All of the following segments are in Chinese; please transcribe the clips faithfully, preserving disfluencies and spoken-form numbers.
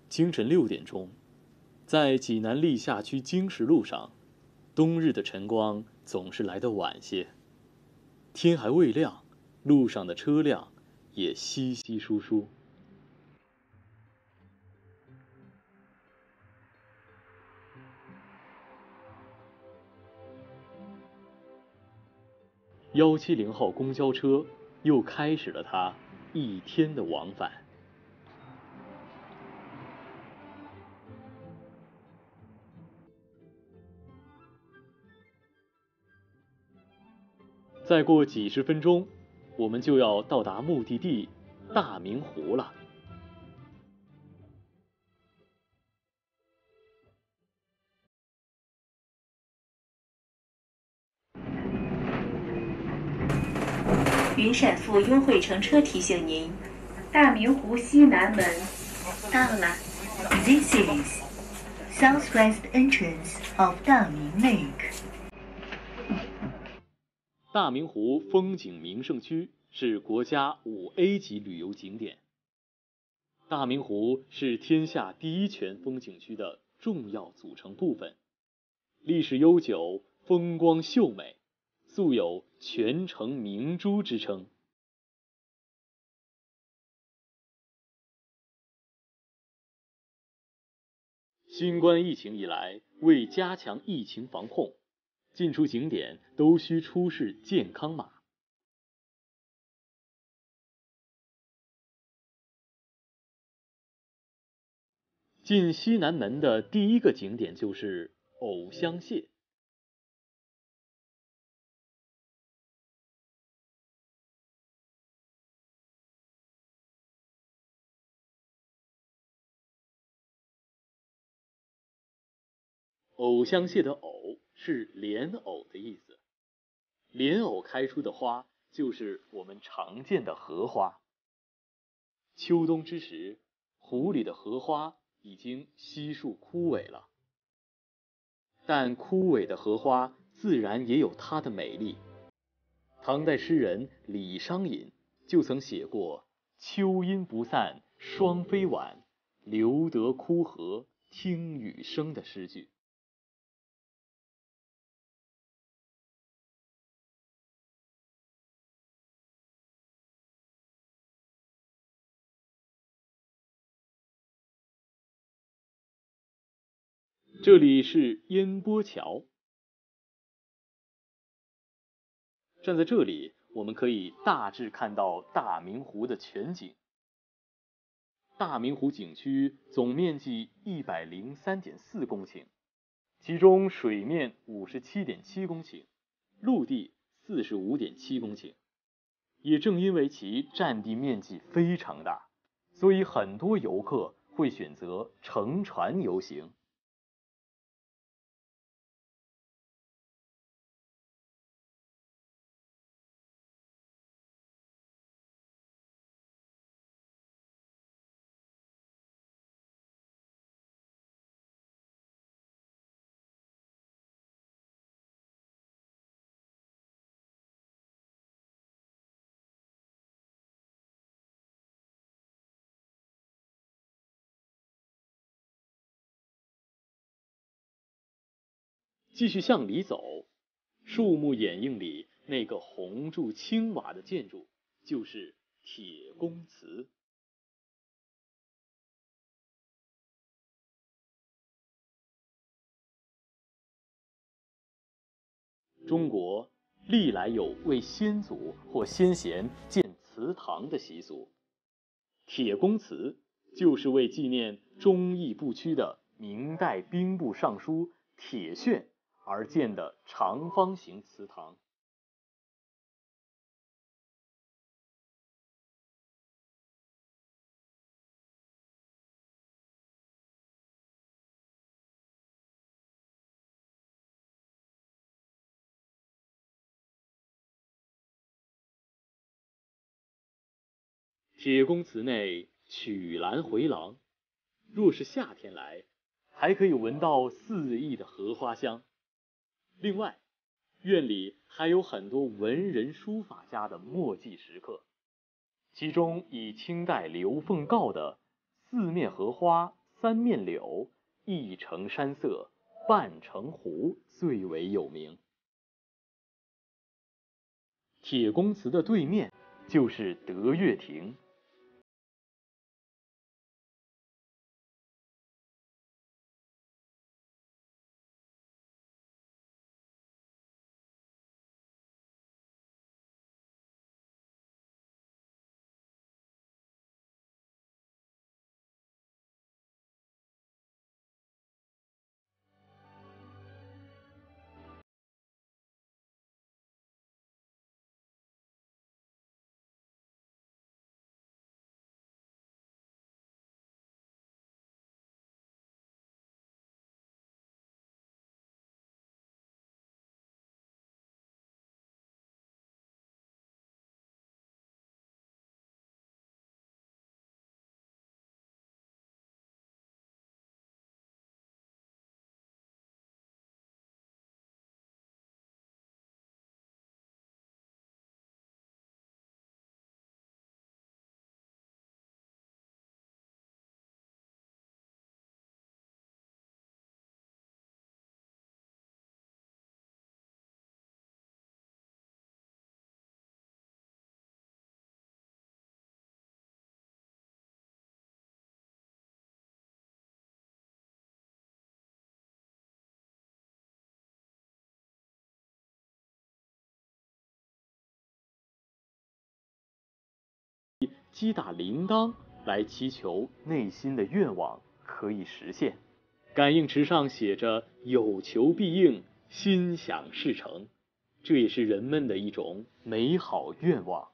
清晨六点钟，在济南历下区经石路上，冬日的晨光总是来得晚些。天还未亮，路上的车辆也稀稀疏疏。幺七零号公交车又开始了它一天的往返。再过几十分钟，我们就要到达目的地大明湖了。 云闪付优惠乘车提醒您，大明湖西南门到了。This is southwest entrance of 大明 Lake。 大明湖风景名胜区是国家五 A 级旅游景点。大明湖是天下第一泉风景区的重要组成部分，历史悠久，风光秀美，素有泉城明珠之称。新冠疫情以来，为加强疫情防控，进出景点都需出示健康码。进西南门的第一个景点就是藕香榭。藕香榭的藕是莲藕的意思，莲藕开出的花就是我们常见的荷花。秋冬之时，湖里的荷花已经悉数枯萎了，但枯萎的荷花自然也有它的美丽。唐代诗人李商隐就曾写过“秋阴不散双飞晚，留得枯荷听雨声”的诗句。这里是烟波桥，站在这里，我们可以大致看到大明湖的全景。大明湖景区总面积一百零三点四公顷，其中水面五十七点七公顷，陆地四十五点七公顷。也正因为其占地面积非常大，所以很多游客会选择乘船游行。继续向里走，树木掩映里那个红柱青瓦的建筑就是铁公祠。中国历来有为先祖或先贤建祠堂的习俗，铁公祠就是为纪念忠义不屈的明代兵部尚书铁铉而建的长方形祠堂。铁公祠内曲栏回廊，若是夏天来，还可以闻到四溢的荷花香。另外，院里还有很多文人书法家的墨迹石刻，其中以清代刘凤告的“四面荷花三面柳、一城山色、半城湖最为有名。铁公祠的对面就是德月亭。击打铃铛来祈求内心的愿望可以实现。感应池上写着“有求必应，心想事成”，这也是人们的一种美好愿望。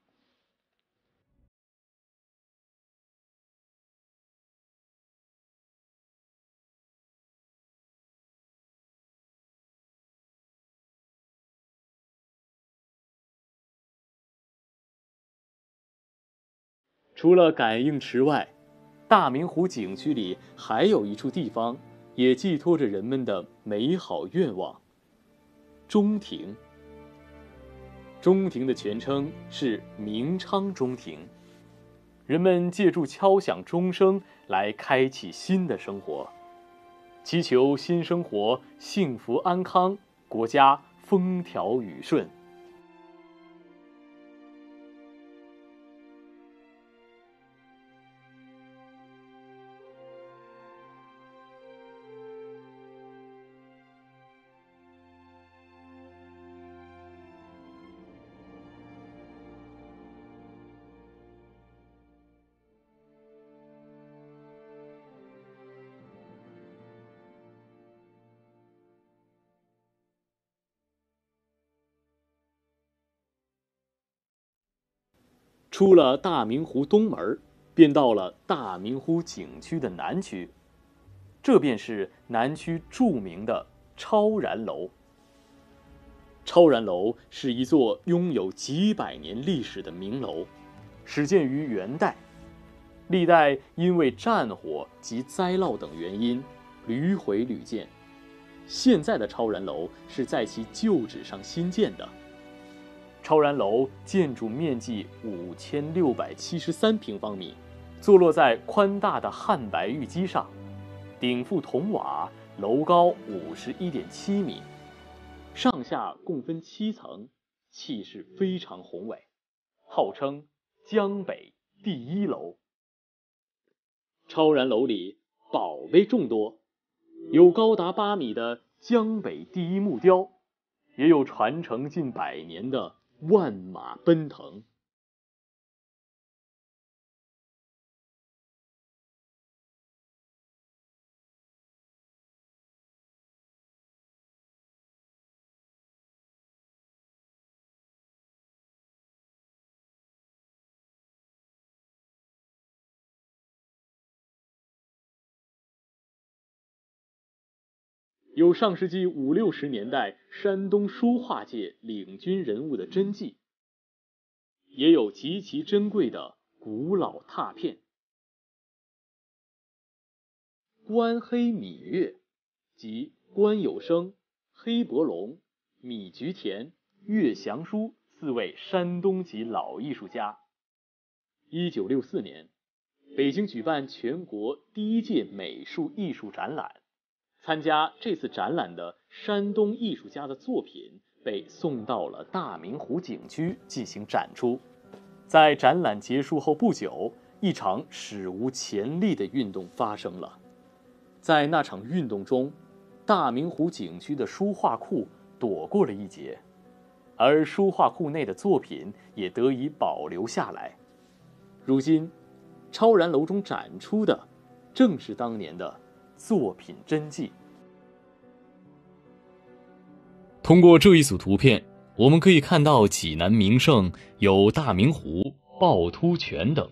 除了感应池外，大明湖景区里还有一处地方，也寄托着人们的美好愿望——钟亭。钟亭的全称是明昌钟亭，人们借助敲响钟声来开启新的生活，祈求新生活幸福安康，国家风调雨顺。出了大明湖东门，便到了大明湖景区的南区，这便是南区著名的超然楼。超然楼是一座拥有几百年历史的名楼，始建于元代，历代因为战火及灾涝等原因屡毁屡建。现在的超然楼是在其旧址上新建的。超然楼建筑面积五千六百七十三平方米，坐落在宽大的汉白玉基上，顶覆铜瓦，楼高五十一点七米，上下共分七层，气势非常宏伟，号称江北第一楼。超然楼里宝贝众多，有高达八米的江北第一木雕，也有传承近百年的万马奔腾。有上世纪五六十年代山东书画界领军人物的真迹，也有极其珍贵的古老拓片。关黑米月即关有生、黑伯龙、米菊田、岳祥书四位山东籍老艺术家。一九六四年， 北京举办全国第一届美术艺术展览。参加这次展览的山东艺术家的作品被送到了大明湖景区进行展出。在展览结束后不久，一场史无前例的运动发生了。在那场运动中，大明湖景区的书画库躲过了一劫，而书画库内的作品也得以保留下来。如今，超然楼中展出的正是当年的作品真迹。 通过这一组图片，我们可以看到济南名胜有大明湖、趵突泉等。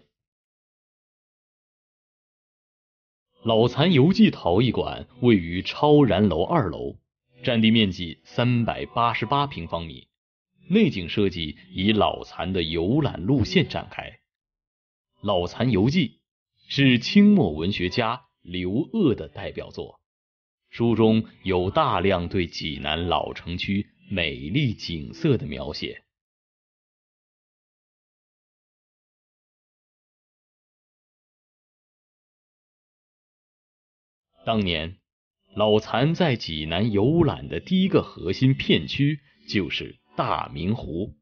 老残游记陶艺馆位于超然楼二楼，占地面积三百八十八平方米，内景设计以老残的游览路线展开。老残游记是清末文学家刘鹗的代表作，书中有大量对济南老城区美丽景色的描写。当年，老残在济南游览的第一个核心片区就是大明湖。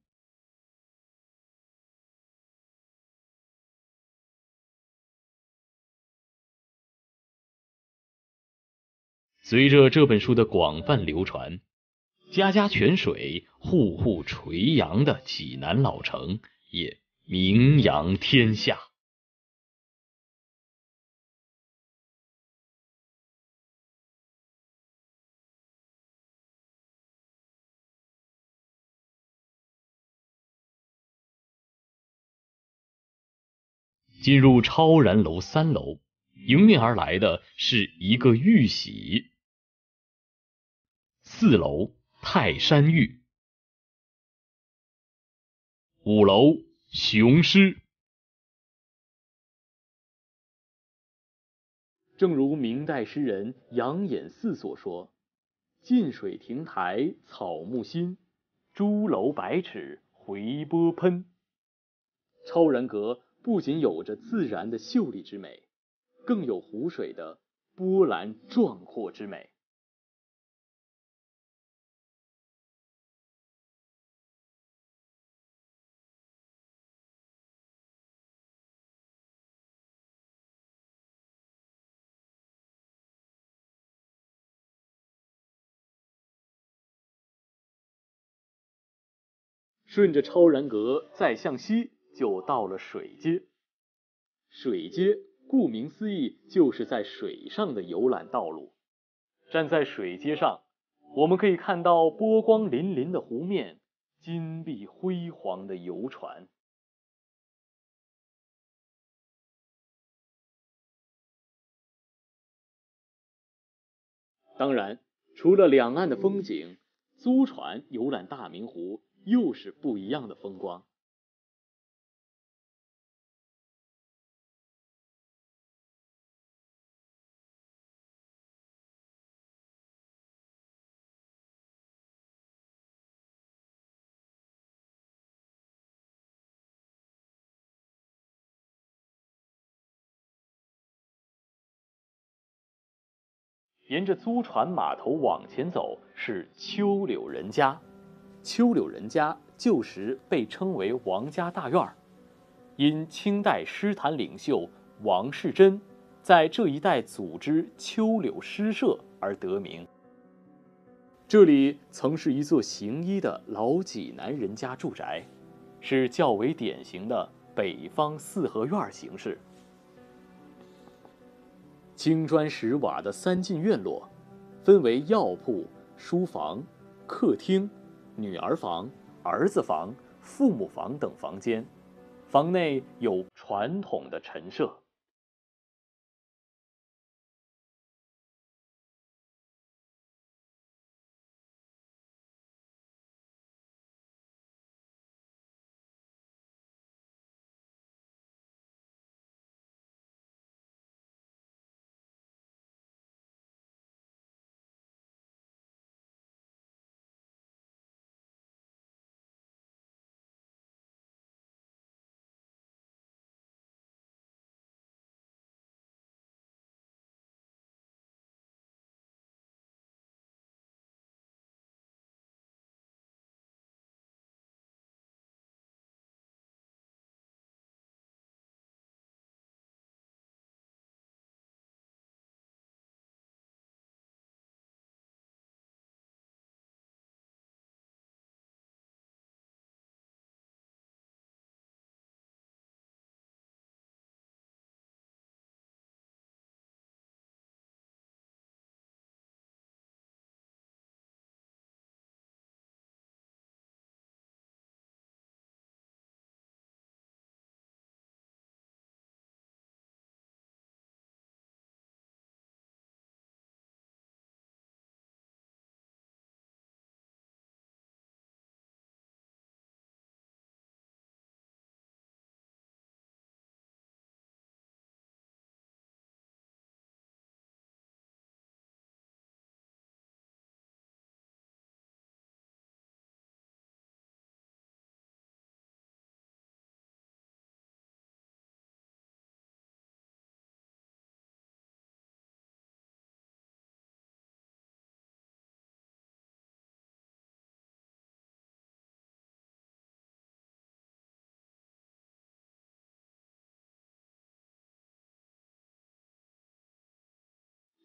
随着这本书的广泛流传，家家泉水、户户垂杨的济南老城也名扬天下。进入超然楼三楼，迎面而来的是一个玉玺。四楼泰山玉，五楼雄狮。 正如明代诗人杨衍四所说：“近水亭台草木新，朱楼百尺回波喷。”超然阁不仅有着自然的秀丽之美，更有湖水的波澜壮阔之美。顺着超然阁再向西，就到了水街。水街顾名思义，就是在水上的游览道路。站在水街上，我们可以看到波光粼粼的湖面，金碧辉煌的游船。当然，除了两岸的风景，租船游览大明湖又是不一样的风光。沿着租船码头往前走，是秋柳人家。秋柳人家旧时被称为王家大院，因清代诗坛领袖王士祯在这一带组织秋柳诗社而得名。这里曾是一座行医的老济南人家住宅，是较为典型的北方四合院形式。青砖石瓦的三进院落，分为药铺、书房、客厅、女儿房、儿子房、父母房等房间，房内有传统的陈设。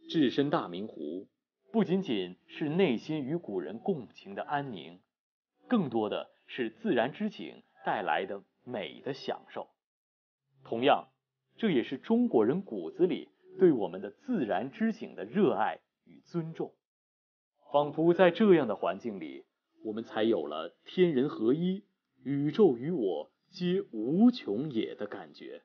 置身大明湖，不仅仅是内心与古人共情的安宁，更多的是自然之景带来的美的享受。同样，这也是中国人骨子里对我们的自然之景的热爱与尊重。仿佛在这样的环境里，我们才有了天人合一、宇宙与我皆无穷也的感觉。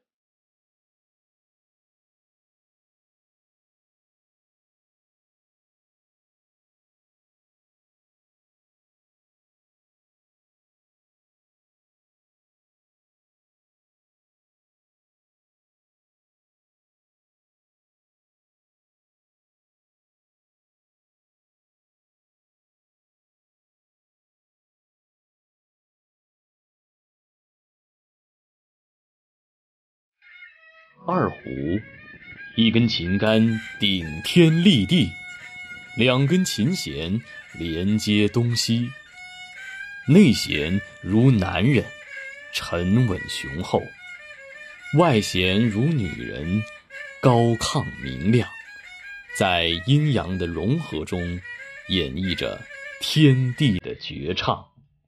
二胡，一根琴杆顶天立地，两根琴弦连接东西，内弦如男人，沉稳雄厚；外弦如女人，高亢明亮，在阴阳的融合中，演绎着天地的绝唱。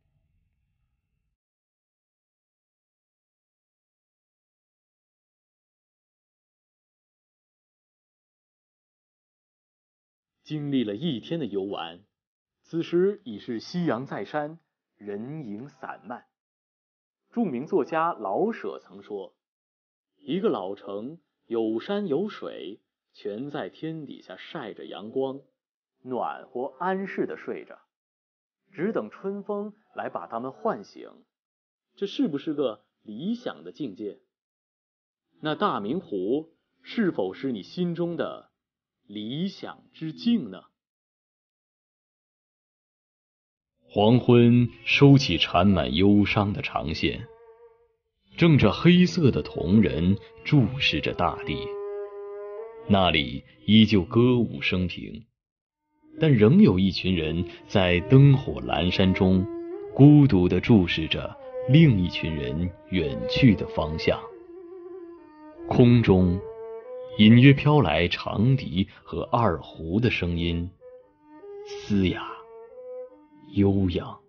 经历了一天的游玩，此时已是夕阳在山，人影散漫。著名作家老舍曾说，一个老城有山有水，全在天底下晒着阳光，暖和安适地睡着，只等春风来把它们唤醒。这是不是个理想的境界？那大明湖是否是你心中的理想之境呢？ 黄昏收起缠满忧伤的长线，正着黑色的瞳仁注视着大地。那里依旧歌舞升平，但仍有一群人在灯火阑珊中孤独地注视着另一群人远去的方向。空中隐约飘来长笛和二胡的声音，嘶哑悠扬。